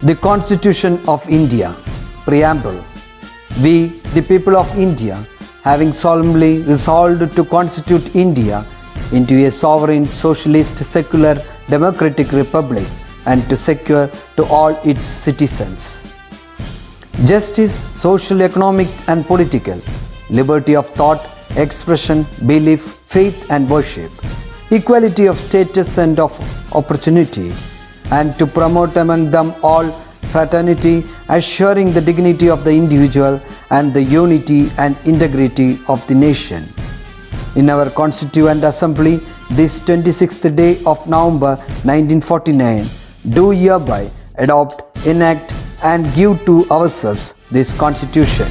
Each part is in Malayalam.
The Constitution of India, Preamble. We, the people of India, having solemnly resolved to constitute India into a sovereign, socialist, secular, democratic republic and to secure to all its citizens justice, social, economic and political, liberty of thought, expression, belief, faith and worship, equality of status and of opportunity, and to promote among them all fraternity, assuring the dignity of the individual and the unity and integrity of the nation. In our Constituent Assembly, this 26th day of November 1949, do hereby adopt, enact and give to ourselves this Constitution.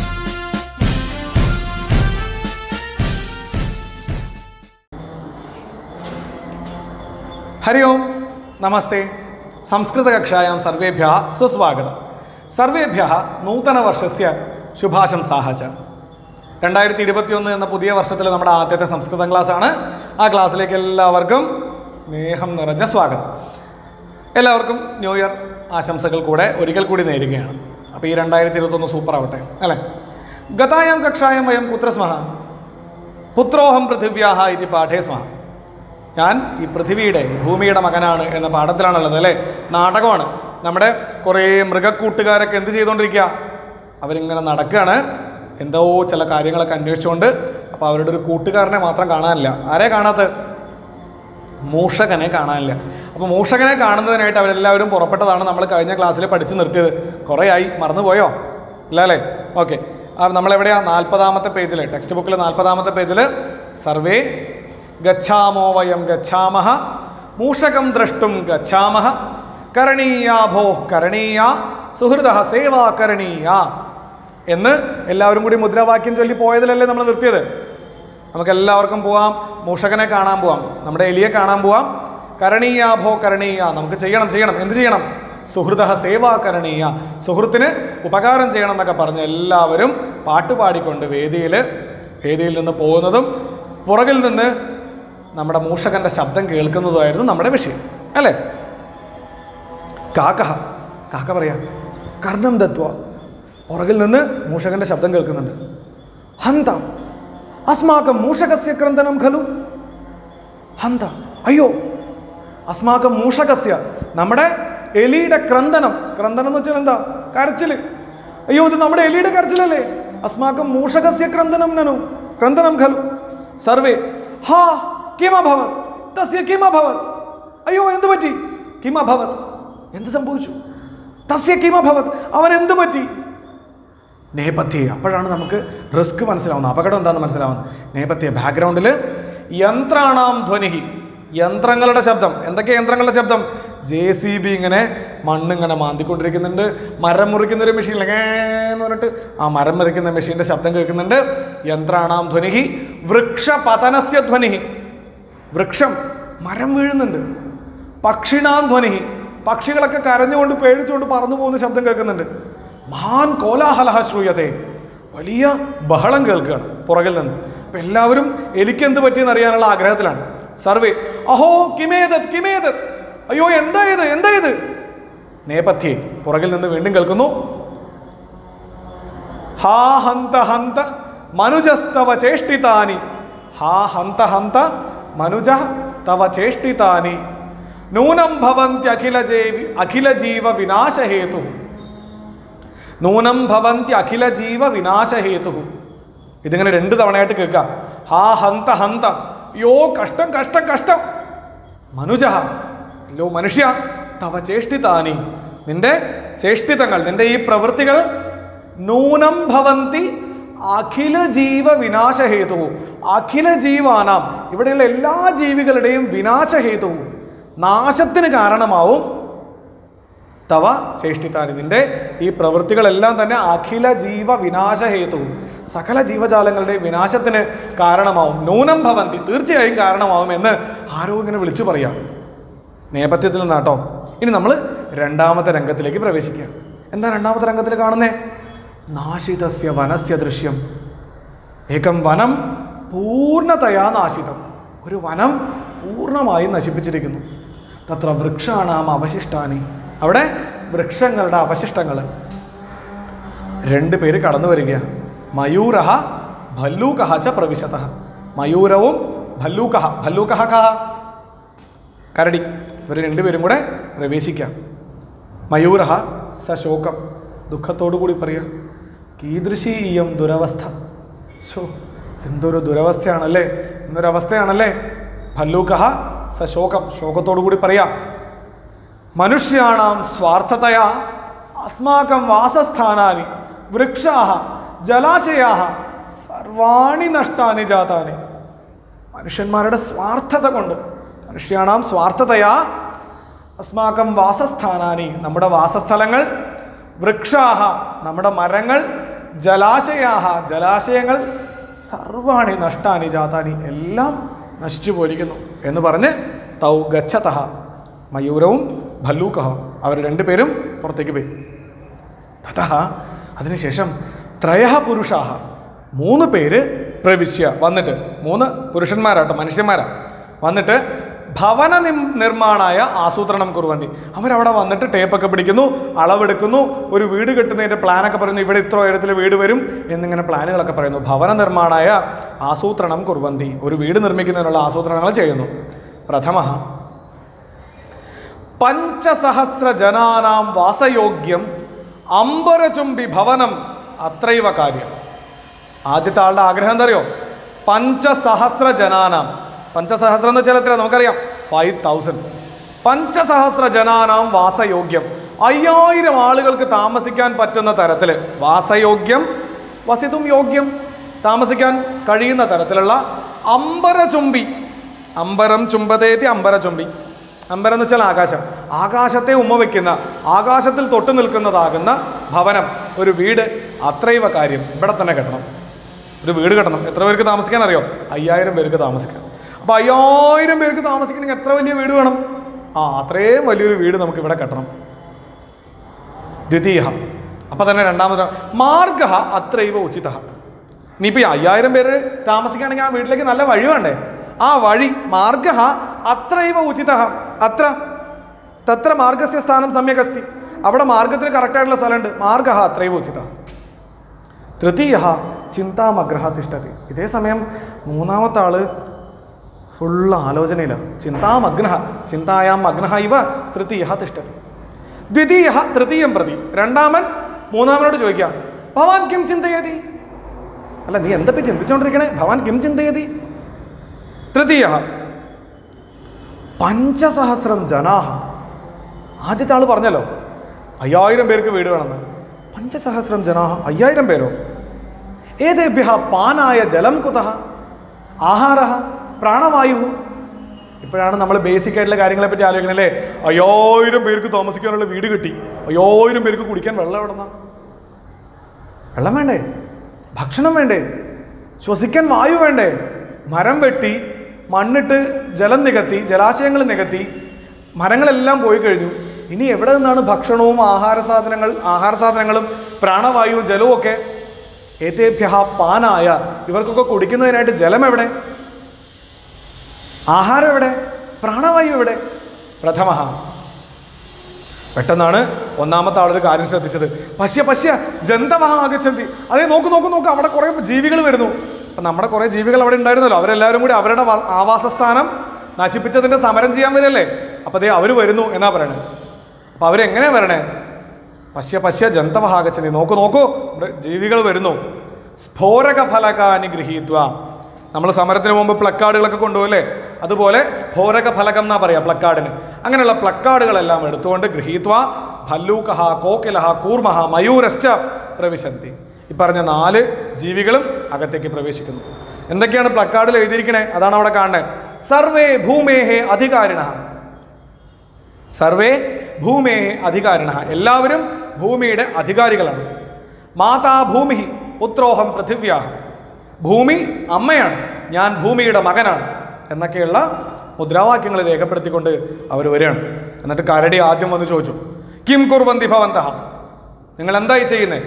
Hari ओम नमस्ते संस्कृतकक्षायां सर्वेभ्यः सुस्वागतं सर्वेभ्यः नूतनवर्षस्य शुभाशंसाः च 2021 എന്ന പുതിയ വർഷത്തിലെ നമ്മുടെ ആദ്യത്തെ സംസ്കൃതം ക്ലാസ്സാണ് ആ ക്ലാസ്സിലേക്ക് എല്ലാവർക്കും സ്നേഹം നിറഞ്ഞ സ്വാഗതം എല്ലാവർക്കും ന്യൂ ഇയർ ആശംസകൾ കൂടെ ഒരിക്കൽ കൂടി നേരുകയാണ് അപ്പോൾ ഈ 2021 സൂപ്പർ ആവട്ടെ അല്ലേ ഗതായാം കക്ഷായാം വയം കുത്ര സ്മഃ പുത്രോഹം പൃഥിവ്യാഃ ഇതി പാഠേ സ്മഃ ഞാൻ ഈ പൃഥിവിയുടെ ഭൂമിയുടെ മകനാണ് എന്ന പാഠത്തിലാണുള്ളത് അല്ലേ നാടകമാണ് നമ്മുടെ കുറേ മൃഗക്കൂട്ടുകാരൊക്കെ എന്ത് ചെയ്തുകൊണ്ടിരിക്കുക അവരിങ്ങനെ നടക്കുകയാണ് എന്തോ ചില കാര്യങ്ങളൊക്കെ അന്വേഷിച്ചുകൊണ്ട് അപ്പോൾ അവരുടെ ഒരു കൂട്ടുകാരനെ മാത്രം കാണാനില്ല ആരെ കാണാത്ത മൂഷകനെ കാണാനില്ല അപ്പോൾ മൂഷകനെ കാണുന്നതിനായിട്ട് അവരെല്ലാവരും പുറപ്പെട്ടതാണ് നമ്മൾ കഴിഞ്ഞ ക്ലാസ്സിൽ പഠിച്ച് നിർത്തിയത് കുറേ ആയി മറന്നുപോയോ ഇല്ല അല്ലേ ഓക്കെ നമ്മളെവിടെയാണ് 40ാമത്തെ പേജിൽ ടെക്സ്റ്റ് ബുക്കിൽ 40ാമത്തെ പേജിൽ സർവേ ഗച്ഛാമോ വയം ഗച്ഛാമഹ മൂഷകം ദ്രഷ്ടും ഗച്ഛാമഹ കരണീയാ ഭോ കരണീയ സുഹൃദഃ സേവാ കരണീയ എന്ന് എല്ലാവരും കൂടി മുദ്രാവാക്യം ചൊല്ലി പോയതിലല്ലേ നമ്മൾ നിർത്തിയത് നമുക്കെല്ലാവർക്കും പോവാം മൂഷകനെ കാണാൻ പോവാം നമ്മുടെ എലിയെ കാണാൻ പോവാം കരണീയാ ഭോ കരണീയ നമുക്ക് ചെയ്യണം എന്ത് ചെയ്യണം സുഹൃദഃ സേവാ കരണീയ സുഹൃത്തിന് ഉപകാരം ചെയ്യണം എന്നൊക്കെ പറഞ്ഞ് എല്ലാവരും പാട്ടുപാടിക്കൊണ്ട് വേദിയിൽ നിന്ന് പോകുന്നതും പുറകിൽ നിന്ന് നമ്മുടെ മൂഷകൻ്റെ ശബ്ദം കേൾക്കുന്നതുമായിരുന്നു നമ്മുടെ വിഷയം അല്ലേ കാക്ക പറയാ കർണം ദത്വ പുറകിൽ നിന്ന് മൂഷകൻ്റെ ശബ്ദം കേൾക്കുന്നുണ്ട് ഹന്ത അസ്മാകം മൂഷകസ്യ ക്രന്ദനം ഖലു ഹന്ത അയ്യോ അസ്മാകം മൂഷകസ്യ നമ്മുടെ എലിയുടെ ക്രന്ദനം എന്ന് വെച്ചാൽ എന്താ കരച്ചില് അയ്യോ ഇത് നമ്മുടെ എലിയുടെ കരച്ചിലല്ലേ അസ്മാകം മൂഷകസ്യ ക്രന്ദനം ഖലു സർവേ ഹാ കിമഭവത് തസ്യ കിമഭവത് അയ്യോ എന്ത് പറ്റി കിമഭവത് എന്ത് സംഭവിച്ചു തസ്യ കിമഭവത് അവൻ എന്ത് പറ്റി നേപഥ്യേ അപ്പോഴാണ് നമുക്ക് റിസ്ക് മനസ്സിലാവുന്നത് അപകടം എന്താണെന്ന് മനസ്സിലാവുന്നത് നേപഥ്യേ ബാക്ക്ഗ്രൗണ്ടിൽ യന്ത്രാണാം ധ്വനിഹി യന്ത്രങ്ങളുടെ ശബ്ദം എന്തൊക്കെ യന്ത്രങ്ങളുടെ ശബ്ദം JCB ഇങ്ങനെ മണ്ണിങ്ങനെ മാന്തിക്കൊണ്ടിരിക്കുന്നുണ്ട് മരം മുറിക്കുന്നൊരു മെഷീൻ എന്ന് പറഞ്ഞിട്ട് ആ മരം മുറിക്കുന്ന മെഷീൻ്റെ ശബ്ദം കേൾക്കുന്നുണ്ട് യന്ത്രാണാം ധ്വനിഹി വൃക്ഷപതനസ്യ ധ്വനിഹി വൃക്ഷം മരം വീഴുന്നുണ്ട് പക്ഷിണാം ധ്വനിഹി പക്ഷികളൊക്കെ കരഞ്ഞുകൊണ്ട് പേടിച്ചുകൊണ്ട് പറന്നു പോകുന്ന ശബ്ദം കേൾക്കുന്നുണ്ട് മഹാൻ കോലാഹലഹ ശ്രൂയത്തെ വലിയ ബഹളം കേൾക്കുകയാണ് പുറകിൽ നിന്ന് അപ്പം എല്ലാവരും എനിക്കെന്ത് പറ്റിയെന്ന് അറിയാനുള്ള ആഗ്രഹത്തിലാണ് സർവേ അഹോ കിമേതത് അയ്യോ എന്തായത് നേപഥ്യേ പുറകിൽ നിന്ന് വീണ്ടും കേൾക്കുന്നു ഹാ ഹന്ത മനുജസ്തവ ചേഷ്ടിതാനി ഹാ ഹന്ത മനുജ തവ ചേഷ്ടിതാനി നൂനം ഭവന്തി അഖില ജീവ വിനാശഹേതു നൂനം ഭവന്തി അഖില ജീവ വിനാശഹേതു ഇതിങ്ങനെ 2 തവണയായിട്ട് കേൾക്കുക ഹാ ഹന്ത യോ കഷ്ടം മനുജ അല്ലോ മനുഷ്യ തവ ചേഷ്ടിതാനി നിന്റെ ചേഷ്ടിതങ്ങൾ നിന്റെ ഈ പ്രവൃത്തികൾ നൂനം ഭവന്തി അഖില ജീവ വിനാശഹേതു അഖില ജീവാനാം ഇവിടെയുള്ള എല്ലാ ജീവികളുടെയും വിനാശഹേതു നാശത്തിന് കാരണമാവും തവ ചേഷ്ടിതാനി നിന്റെ ഈ പ്രവൃത്തികളെല്ലാം തന്നെ അഖില ജീവ വിനാശഹേതു സകല ജീവജാലങ്ങളുടെയും വിനാശത്തിന് കാരണമാവും നൂനം ഭവന്തി തീർച്ചയായും കാരണമാവും എന്ന് ആരോ ഇങ്ങനെ വിളിച്ചു പറയാം നേപഥ്യത്തിൽ നിന്നാട്ടോ ഇനി നമ്മൾ 2ാമത്തെ രംഗത്തിലേക്ക് പ്രവേശിക്കുക എന്താ 2ാമത്തെ രംഗത്തിൽ കാണുന്നേ നാശിതസ്യ വനസ്യ ദൃശ്യം ഏകം വനം പൂർണ്ണതയാ നാശിതം ഒരു വനം പൂർണ്ണമായും നശിപ്പിച്ചിരിക്കുന്നു തത്ര വൃക്ഷാണാം അവശിഷ്ടാനി അവിടെ വൃക്ഷങ്ങളുടെ അവശിഷ്ടങ്ങൾ. രണ്ട് പേര് കടന്നു വരിക. മയൂരഹ ഭല്ലൂകഹ ച പ്രവിശതഃ. മയൂരവും ഭല്ലൂകഹ, ഭല്ലൂകഹ കഹ കരടി, ഇവർ രണ്ടുപേരും കൂടെ പ്രവേശിക്കാം. മയൂരഹ സശോകം, ദുഃഖത്തോടു കൂടി പറയുക, കീദൃശീയം ദുരവസ്ഥ. ശോ, എന്തൊരു ദുരവസ്ഥയാണല്ലേ, എന്നൊരവസ്ഥയാണല്ലേ. ഭല്ലൂകഹ സശോകം, ശോകത്തോടു കൂടി പറയാം, മനുഷ്യാണാം സ്വാർത്ഥതയാ അസ്മാകം വാസസ്ഥാനാനി വൃക്ഷാഹ ജലാശയാഹ സർവാണി നഷ്ടാനി ജാതാനി. മനുഷ്യന്മാരുടെ സ്വാർത്ഥത കൊണ്ട്, മനുഷ്യാണാം സ്വാർത്ഥതയാ അസ്മാകം വാസസ്ഥാനാനി, നമ്മുടെ വാസസ്ഥലങ്ങൾ, വൃക്ഷാഹ നമ്മുടെ മരങ്ങൾ, ജലാശയാഹ ജലാശയങ്ങൾ, സർവാണി നഷ്ടാനി ജാതാനി എല്ലാം നശിച്ചു പോയിരിക്കുന്നു എന്ന് പറഞ്ഞ് തൗ ഗച്ഛതഃ, മയൂരവും ഭല്ലൂകഹ അവർ രണ്ടുപേരും പുറത്തേക്ക് പോയി. തതഃ അതിനുശേഷം ത്രയഃ പുരുഷാഹ, മൂന്ന് പേര് പ്രവിശ്യ വന്നിട്ട്, മൂന്ന് പുരുഷന്മാരാട്ടോ, മനുഷ്യന്മാരാ വന്നിട്ട് ഭവന നിർമ്മാണായ ആസൂത്രണം കുറുവന്തി. അവരവിടെ വന്നിട്ട് ടേപ്പൊക്കെ പിടിക്കുന്നു, അളവെടുക്കുന്നു, ഒരു വീട് കെട്ടുന്നതിൻ്റെ പ്ലാനൊക്കെ പറയുന്നു, ഇവിടെ ഇത്ര ഉയരത്തിൽ വീട് വരും എന്നിങ്ങനെ പ്ലാനുകളൊക്കെ പറയുന്നു. ഭവന നിർമ്മാണായ ആസൂത്രണം കുറുവന്തി, ഒരു വീട് നിർമ്മിക്കുന്നതിനുള്ള ആസൂത്രണങ്ങൾ ചെയ്യുന്നു. പ്രഥമ 5,000 ജനാനാം വാസയോഗ്യം അംബരചുംബി ഭവനം അത്രൈവ കാര്യം. ആദ്യത്തെ ആളുടെ ആഗ്രഹം എന്താ അറിയോ? 5,000 ജനാനാം, 5,000 എന്ന് വെച്ചാൽ എത്ര നമുക്കറിയാം, 5,000. 5,000 ജനാനാം വാസയോഗ്യം, 5000 ആളുകൾക്ക് താമസിക്കാൻ പറ്റുന്ന തരത്തിൽ, വാസയോഗ്യം വസിതും യോഗ്യം, താമസിക്കാൻ കഴിയുന്ന തരത്തിലുള്ള അംബരചുംബി, അംബരം ചുംബതേതി അംബരചുംബി, അംബരം എന്ന് വെച്ചാൽ ആകാശം, ആകാശത്തെ ഉമ്മ വയ്ക്കുന്ന, ആകാശത്തിൽ തൊട്ടു നിൽക്കുന്നതാകുന്ന ഭവനം, ഒരു വീട്, അത്രൈവ കാര്യം, ഇവിടെ തന്നെ കെട്ടണം. ഒരു വീട് കെട്ടണം. എത്ര പേർക്ക് താമസിക്കാൻ അറിയോ? 5000 പേർക്ക് താമസിക്കാം. അപ്പോൾ 5000 പേർക്ക് താമസിക്കണമെങ്കിൽ എത്ര വലിയ വീട് വേണം? അത്രയും വലിയൊരു വീട് നമുക്ക് ഇവിടെ കെട്ടണം. ദ്വിതീയ, അപ്പം തന്നെ രണ്ടാമത് മാർഗ അത്രൈവ ഉചിത. ഇനിയിപ്പോൾ 5000 പേര് താമസിക്കുകയാണെങ്കിൽ ആ വീട്ടിലേക്ക് നല്ല വഴി വേണ്ടേ? ആ വഴി മാർഗ അത്രൈവ ഉചിത. അത്ര തത്ര മാർഗസ്യ സ്ഥാനം സമ്യക് അസ്തി, അവിടെ മാർഗത്തിന് കറക്റ്റായിട്ടുള്ള സ്ഥലമുണ്ട്. മാർഗ അത്രൈവ ഉചിത. തൃതീയ ചിന്താമഗ്രഹ തിഷ്ഠതി. ഇതേ സമയം മൂന്നാമത്തെ ആള് ഫുള്ള് ആലോചനയിലാണ്. ചിന്താമഗ്നഃ, ചിന്തായാം മഗ്നഃ ഇവ തൃതീയ തിഷ്ഠതി. ദ്വിതീയ തൃതീയം പ്രതി, രണ്ടാമൻ മൂന്നാമനോട് ചോദിക്കുക, ഭവാൻ കിം ചിന്തയതി? അല്ല, നീ എന്തൊക്കെ ചിന്തിച്ചുകൊണ്ടിരിക്കണേ? ഭവാൻ കിം ചിന്തയതി? തൃതീയ 5,000 ജനാഹ. ആദ്യത്തെ ആൾ പറഞ്ഞല്ലോ 5000 പേർക്ക് വീട് വേണമെന്ന്. 5,000 ജനാഹ, 5000 പേരോ? ഏതേഭ്യഃ പാനായ ജലം കുതഃ ആഹാര പ്രാണവായു. ഇപ്പോഴാണ് നമ്മൾ ബേസിക് ആയിട്ടുള്ള കാര്യങ്ങളെ പറ്റി ആലോചിക്കണല്ലേ. 5000 പേർക്ക് താമസിക്കാനുള്ള വീട് കിട്ടി, 5000 പേർക്ക് കുടിക്കാൻ വെള്ളം എവിടെ നിന്നാ? വെള്ളം വേണ്ടേ? ഭക്ഷണം വേണ്ടേ? ശ്വസിക്കാൻ വായു വേണ്ടേ? മരം വെട്ടി, മണ്ണിട്ട് ജലം നികത്തി, ജലാശയങ്ങൾ നികത്തി, മരങ്ങളെല്ലാം പോയി കഴിഞ്ഞു. ഇനി എവിടെ നിന്നാണ് ഭക്ഷണവും ആഹാര സാധനങ്ങളും പ്രാണവായുവും ജലവും ഒക്കെ? ഏതേഭ്യഃ പാനായ, ഇവർക്കൊക്കെ കുടിക്കുന്നതിനായിട്ട് ജലം എവിടെ? ആഹാരം എവിടെ? പ്രാണവായു എവിടെ? പ്രഥമ. പെട്ടെന്നാണ് ഒന്നാമത്തെ ആളൊരു കാര്യം ശ്രദ്ധിച്ചത്. പശ്യ ജന്തവഃ ആഗച്ഛന്തി. അതേ, നോക്ക്, അവിടെ കുറേ ജീവികൾ വരുന്നു. അപ്പം നമ്മുടെ കുറേ ജീവികൾ അവിടെ ഉണ്ടായിരുന്നല്ലോ, അവരെല്ലാവരും കൂടി അവരുടെ ആവാസസ്ഥാനം നശിപ്പിച്ചതിൻ്റെ സമരം ചെയ്യാൻ വരില്ലേ. അപ്പോൾ അതേ അവർ വരുന്നു എന്നാ പറയണേ. അപ്പോൾ അവരെങ്ങനെയാ വരണേ? പശ്യ ജന്തവഃ ആഗച്ഛന്തി. നോക്കൂ, ജീവികൾ വരുന്നു. സ്ഫോരക ഫലകാനി ഗൃഹീത്വ. നമ്മൾ സമരത്തിന് മുമ്പ് പ്ലക്കാർഡുകളൊക്കെ കൊണ്ടുപോകല്ലേ, അതുപോലെ സ്ഫോരക ഫലകം എന്നാ പറയാ പ്ലക്കാർഡിന്. അങ്ങനെയുള്ള പ്ലക്കാർഡുകളെല്ലാം എടുത്തുകൊണ്ട് ഗൃഹീത്വ ഭല്ലൂകഹ കോകിലഹ കൂർമഹ മയൂരശ്ച പ്രവിശന്തി. ഈ പറഞ്ഞ 4 ജീവികളും അകത്തേക്ക് പ്രവേശിക്കുന്നു. എന്തൊക്കെയാണ് പ്ലക്കാർഡിൽ എഴുതിയിരിക്കണേ? അതാണ് അവിടെ കാണുന്നത്. സർവേ ഭൂമേഹേ അധികാരിണഃ, സർവേ ഭൂമേഹേ അധികാരിണഃ, എല്ലാവരും ഭൂമിയുടെ അധികാരികളാണ്. മാതാ ഭൂമി പുത്രോഹം പൃഥിവ്യാഹ, ഭൂമി അമ്മയാണ്, ഞാൻ ഭൂമിയുടെ മകനാണ് എന്നൊക്കെയുള്ള മുദ്രാവാക്യങ്ങൾ രേഖപ്പെടുത്തിക്കൊണ്ട് അവർ വരികയാണ്. എന്നിട്ട് കരടി ആദ്യം വന്ന് ചോദിച്ചു, കിം കുർവന്തി ഭവന്തഃ, നിങ്ങൾ എന്തായി ചെയ്യുന്നേ?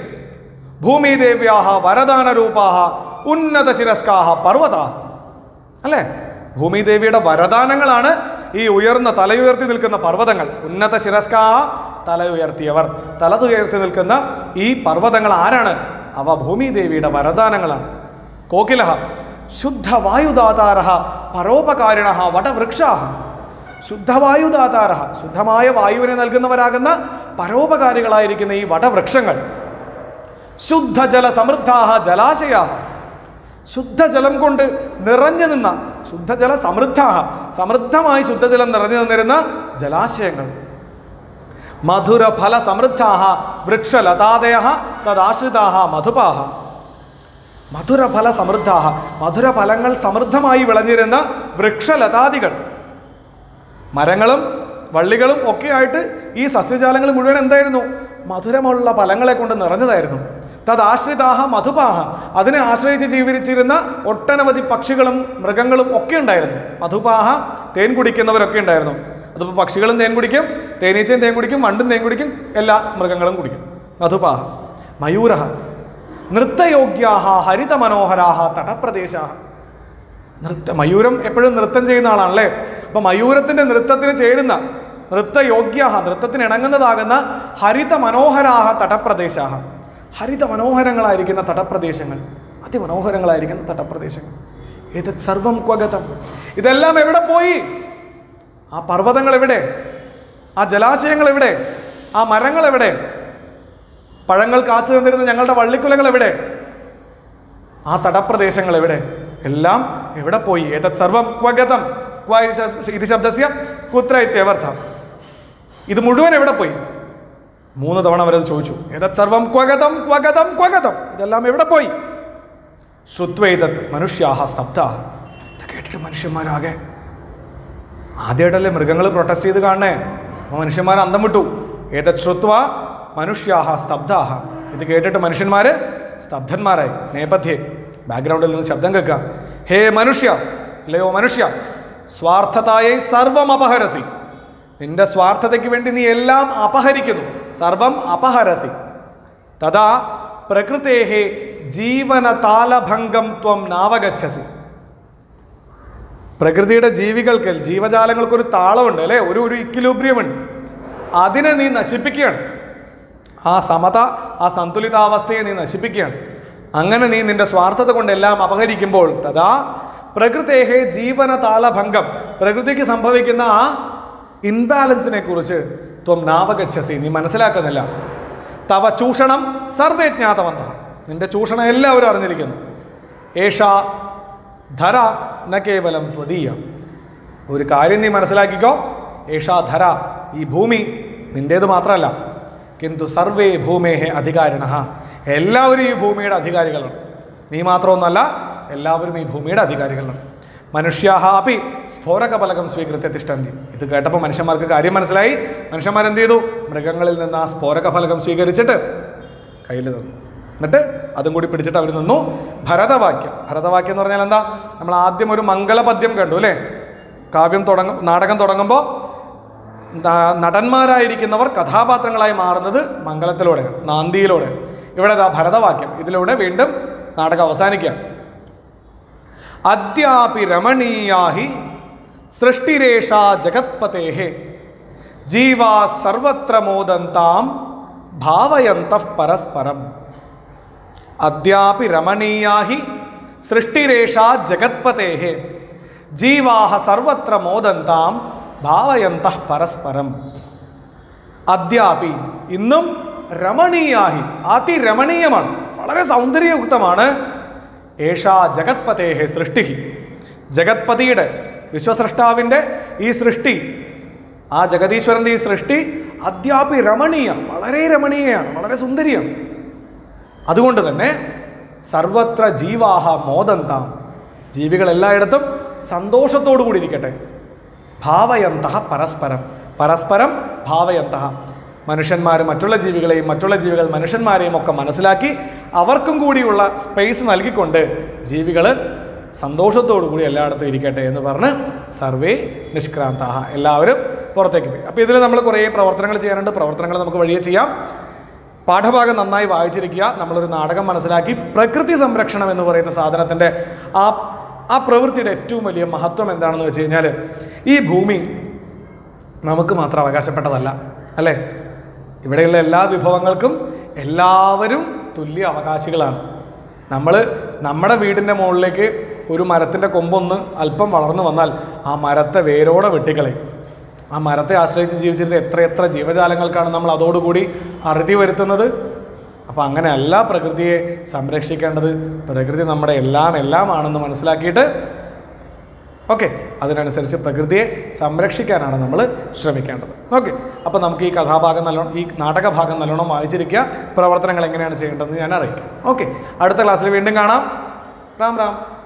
ഭൂമിദേവ്യാഹ വരദാന രൂപാഹ ഉന്നത ശിരസ്കാഹ പർവ്വതാഹ. അല്ലേ, ഭൂമിദേവിയുടെ വരദാനങ്ങളാണ് ഈ ഉയർന്ന തലയുയർത്തി നിൽക്കുന്ന പർവ്വതങ്ങൾ. ഉന്നത ശിരസ്കാ, തല ഉയർത്തിയവർ, തലതുയർത്തി നിൽക്കുന്ന ഈ പർവ്വതങ്ങൾ ആരാണ്? അവ ഭൂമിദേവിയുടെ വരദാനങ്ങളാണ്. കോകിലഃ ശുദ്ധവായുദാതാരഃ പരോപകാരിണഃ വടവൃക്ഷാഃ. ശുദ്ധവായുദാതാരഃ, ശുദ്ധമായ വായുവിനെ നൽകുന്നവരാകുന്ന പരോപകാരികളായിരിക്കുന്ന ഈ വടവൃക്ഷങ്ങൾ. ശുദ്ധജല സമൃദ്ധാഃ ജലാശയാഃ, ശുദ്ധജലം കൊണ്ട് നിറഞ്ഞു നിന്ന, ശുദ്ധജല സമൃദ്ധാഃ, സമൃദ്ധമായി ശുദ്ധജലം നിറഞ്ഞു നിന്നിരുന്ന ജലാശയങ്ങൾ. മധുരഫല സമൃദ്ധാഃ വൃക്ഷലതാദയഃ തദാശ്രിതാഃ മധുപാഃ. മധുരഫല സമൃദ്ധാഃ, മധുരഫലങ്ങൾ സമൃദ്ധമായി വിളഞ്ഞിരുന്ന വൃക്ഷലതാദികൾ, മരങ്ങളും വള്ളികളും ഒക്കെ ആയിട്ട് ഈ സസ്യജാലങ്ങൾ മുഴുവൻ എന്തായിരുന്നു? മധുരമുള്ള ഫലങ്ങളെ കൊണ്ട് നിറഞ്ഞതായിരുന്നു. തദാശ്രിതാഃ മധുപാഃ, അതിനെ ആശ്രയിച്ച് ജീവിച്ചിരുന്ന ഒട്ടനവധി പക്ഷികളും മൃഗങ്ങളും ഒക്കെ ഉണ്ടായിരുന്നു. മധുപാഃ, തേൻ കുടിക്കുന്നവരൊക്കെ ഉണ്ടായിരുന്നു. അതിപ്പോൾ പക്ഷികളും തേൻ കുടിക്കും, തേനീച്ചയും തേൻ കുടിക്കും, വണ്ടും തേൻ കുടിക്കും, എല്ലാ മൃഗങ്ങളും കുടിക്കും. മധുപാഃ. മയൂരഃ നൃത്തയോഗ്യാഃ ഹരിതമനോഹരാഃ തടപ്രദേശാഃ. മയൂരം എപ്പോഴും നൃത്തം ചെയ്യുന്ന ആളാണല്ലേ. അപ്പം മയൂരത്തിൻ്റെ നൃത്തത്തിന് ചേരുന്ന, നൃത്തയോഗ്യാഃ, നൃത്തത്തിന് ഇണങ്ങുന്നതാകുന്ന ഹരിതമനോഹരാഃ തടപ്രദേശാഃ, ഹരിതമനോഹരങ്ങളായിരിക്കുന്ന തടപ്രദേശങ്ങൾ, അതിമനോഹരങ്ങളായിരിക്കുന്ന തടപ്രദേശങ്ങൾ. ഏതത് സർവം ക്വഗതം, ഇതെല്ലാം എവിടെ പോയി? ആ പർവ്വതങ്ങൾ എവിടെ? ആ ജലാശയങ്ങൾ എവിടെ? ആ മരങ്ങൾ എവിടെ? പഴങ്ങൾ കാച്ചു തന്നിരുന്ന ഞങ്ങളുടെ വള്ളിക്കുലകൾ എവിടെ? ആ തടപ്രദേശങ്ങൾ എവിടെ? എല്ലാം എവിടെ പോയി? ഏതത് സർവം ക്വഗതം, ക്വ ഇത് ശബ്ദസ്യ കുത്ര ഇത്യവർത്ഥം. ഇത് മുഴുവൻ എവിടെ പോയി? 3 തവണ അവരത് ചോദിച്ചു. ഏതത് സർവം ക്വഗതം ക്വഗതം ക്വഗതം, ഇതെല്ലാം എവിടെ പോയി? ശ്രുത്വൈതത് മനുഷ്യാഹ സ്തബ്ധാഃ. ഇത് കേട്ടിട്ട് മനുഷ്യന്മാരാകെ, ആദ്യമായിട്ടല്ലേ മൃഗങ്ങൾ പ്രൊട്ടസ്റ്റ് ചെയ്ത് കാണണേ, അപ്പോൾ മനുഷ്യന്മാർ അന്തം വിട്ടു. ഏതത് ശ്രുത്വ മനുഷ്യാഹ സ്തബ്ധാഃ, ഇത് കേട്ടിട്ട് മനുഷ്യന്മാർ സ്തബ്ധന്മാരായി. നേപഥ്യേ, ബാക്ക്ഗ്രൗണ്ടിൽ നിന്ന് ശബ്ദം കേൾക്കുക. ഹേ മനുഷ്യ, അല്ലയോ മനുഷ്യ, സ്വാർത്ഥതായേ സർവം അപഹരസി, നിന്റെ സ്വാർത്ഥതയ്ക്ക് വേണ്ടി നീ എല്ലാം അപഹരിക്കുന്നു. സർവം അപഹരസി. തഥാ പ്രകൃതേഹേ ജീവനതാലഭംഗം ത്വം നാവഗച്ഛസി. പ്രകൃതിയുടെ ജീവികൾക്ക്, ജീവജാലങ്ങൾക്കൊരു താളമുണ്ട് അല്ലേ, ഒരു ഇക്വിലിബ്രിയം ഉണ്ട്. അതിനെ നീ നശിപ്പിക്കുകയാണ്. ആ സമത, ആ സന്തുലിതാവസ്ഥയെ നീ നശിപ്പിക്കുകയാണ്. അങ്ങനെ നീ നിന്റെ സ്വാർത്ഥത കൊണ്ട് എല്ലാം അപഹരിക്കുമ്പോൾ തഥാ പ്രകൃതേഹേ ജീവനതാലഭംഗം, പ്രകൃതിക്ക് സംഭവിക്കുന്ന ആ ഇൻബാലൻസിനെ കുറിച്ച് ത്വം നാവഗച്ഛസി, നീ മനസ്സിലാക്കുന്നില്ല. തവ ചൂഷണം സർവേ ജ്ഞാതവന്തഃ, നിന്റെ ചൂഷണം എല്ലാവരും അറിഞ്ഞിരിക്കുന്നു. ഏഷാ ധര ന കേവലം ത്വദീയ, ഒരു കാര്യം നീ മനസ്സിലാക്കിക്കോ. ഏഷാ ധര, ഈ ഭൂമി നിൻ്റേത് മാത്രമല്ല. കിന്തു സർവേ ഭൂമേഹേ അധികാരിണഃ, എല്ലാവരും ഈ ഭൂമിയുടെ അധികാരികളാണ്. നീ മാത്രമൊന്നുമല്ല, എല്ലാവരും ഈ ഭൂമിയുടെ അധികാരികളാണ്. മനുഷ്യാഹ അപി സ്ഫോരകഫലകം സ്വീകൃത്യ തിഷ്ഠന്തി. ഇത് കേട്ടപ്പോൾ മനുഷ്യന്മാർക്ക് കാര്യം മനസ്സിലായി. മനുഷ്യന്മാരെന്ത് ചെയ്തു? മൃഗങ്ങളിൽ നിന്ന് ആ സ്ഫോരകഫലകം സ്വീകരിച്ചിട്ട് കയ്യിൽ തന്നു. എന്നിട്ട് അതും കൂടി പിടിച്ചിട്ട് അവർ നിന്നു. ഭരതവാക്യം, ഭരതവാക്യം എന്ന് പറഞ്ഞാൽ എന്താ? നമ്മൾ ആദ്യം ഒരു മംഗളപദ്യം കണ്ടു അല്ലേ? നാടകം തുടങ്ങുമ്പോൾ നടന്മാരായിരിക്കുന്നവർ കഥാപാത്രങ്ങളായി മാറുന്നത് മംഗളത്തിലൂടെ, നാന്ദിയിലൂടെ. ഇവിടെ ഭരതവാക്യം, ഇതിലൂടെ വീണ്ടും നാടകം അവസാനിക്കുകയാണ്. അദ്യാപി രമണീയാഹി സൃഷ്ടിരേഷാ ജഗത്പതേഹേ ജീവാ സർവത്ര മോദന്താം ഭാവയന്തഃ പരസ്പരം. അദ്യാപി രമണീയാഹി സൃഷ്ടിരേഷാ ജഗത്പതേഹേ ജീവാഹ സർവത്ര മോദന്താം ഭാവയന്തഃ പരസ്പരം. അദ്യാപി, ഇന്നും, രമണീയാഹി, അതിരമണീയമാണ്, വളരെ സൗന്ദര്യയുക്തമാണ്. ഏഷാ ജഗത്പതേഹേ സൃഷ്ടി, ജഗത്പതിയുടെ, വിശ്വസൃഷ്ടാവിൻ്റെ ഈ സൃഷ്ടി, ആ ജഗതീശ്വരൻ്റെ ഈ സൃഷ്ടി അദ്യാപി രമണീയ, വളരെ രമണീയമാണ്, വളരെ സുന്ദരിയാണ്. അതുകൊണ്ട് തന്നെ സർവത്ര ജീവാഹ മോദന്താം, ജീവികൾ എല്ലായിടത്തും സന്തോഷത്തോടു കൂടി ഇരിക്കട്ടെ. ഭാവയന്തഃ പരസ്പരം, പരസ്പരം ഭാവയന്തഃ, മനുഷ്യന്മാർ മറ്റുള്ള ജീവികളെയും മറ്റുള്ള ജീവികൾ മനുഷ്യന്മാരെയും ഒക്കെ മനസ്സിലാക്കി അവർക്കും കൂടിയുള്ള സ്പേസ് നൽകിക്കൊണ്ട് ജീവികൾ സന്തോഷത്തോടു കൂടി എല്ലായിടത്തും ഇരിക്കട്ടെ എന്ന് പറഞ്ഞ് സർവേ നിഷ്ക്രാന്താഹ, എല്ലാവരും പുറത്തേക്ക് പോയി. അപ്പോൾ ഇതിൽ നമ്മൾ കുറേ പ്രവർത്തനങ്ങൾ ചെയ്യാനുണ്ട്. പ്രവർത്തനങ്ങൾ നമുക്ക് വഴിയെ ചെയ്യാം. പാഠഭാഗം നന്നായി വായിച്ചിരിക്കുക. നമ്മളൊരു നാടകം മനസ്സിലാക്കി പ്രകൃതി സംരക്ഷണം എന്ന് പറയുന്ന സാധനത്തിൻ്റെ ആ ആ പ്രവൃത്തിയുടെ ഏറ്റവും വലിയ മഹത്വം എന്താണെന്ന് വെച്ച് കഴിഞ്ഞാൽ ഈ ഭൂമി നമുക്ക് മാത്രം അവകാശപ്പെട്ടതല്ല, അല്ലേ? ഇവിടെയുള്ള എല്ലാ വിഭവങ്ങൾക്കും എല്ലാവരും തുല്യ അവകാശികളാണ്. നമ്മുടെ വീടിൻ്റെ മുകളിലേക്ക് ഒരു മരത്തിൻ്റെ കൊമ്പൊന്ന് അല്പം വളർന്നു വന്നാൽ ആ മരത്തെ വേരോടെ വെട്ടിക്കളയും. ആ മരത്തെ ആശ്രയിച്ച് ജീവിച്ചിരുന്ന എത്രയെത്ര ജീവജാലങ്ങൾക്കാണ് നമ്മൾ അതോടുകൂടി അറുതി വരുത്തുന്നത്. അപ്പോൾ അങ്ങനെയല്ല പ്രകൃതിയെ സംരക്ഷിക്കേണ്ടത്. പ്രകൃതി നമ്മുടെ എല്ലാമാണെന്ന് മനസ്സിലാക്കിയിട്ട് അതിനനുസരിച്ച് പ്രകൃതിയെ സംരക്ഷിക്കാനാണ് നമ്മൾ ശ്രമിക്കേണ്ടത്. അപ്പോൾ നമുക്ക് ഈ കഥാഭാഗം ഈ നാടകഭാഗം നല്ലോണം വായിച്ചിരിക്കുക. പ്രവർത്തനങ്ങൾ എങ്ങനെയാണ് ചെയ്യേണ്ടതെന്ന് ഞാൻ അറിയിക്കാം. അടുത്ത ക്ലാസ്സിൽ വീണ്ടും കാണാം. റാം റാം.